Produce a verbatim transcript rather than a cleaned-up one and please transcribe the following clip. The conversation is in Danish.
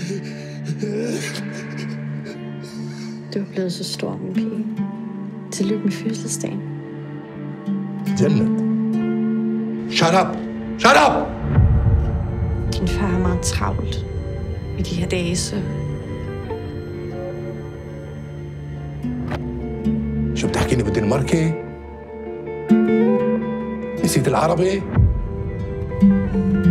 Du er blevet så stor, min pige. Tillykke med fødselsdagen. Jannat. Shut up! Shut up! Din far er meget travlt i de her dage, så... شو بتحكيني بالدنماركي؟ نسيت العربي؟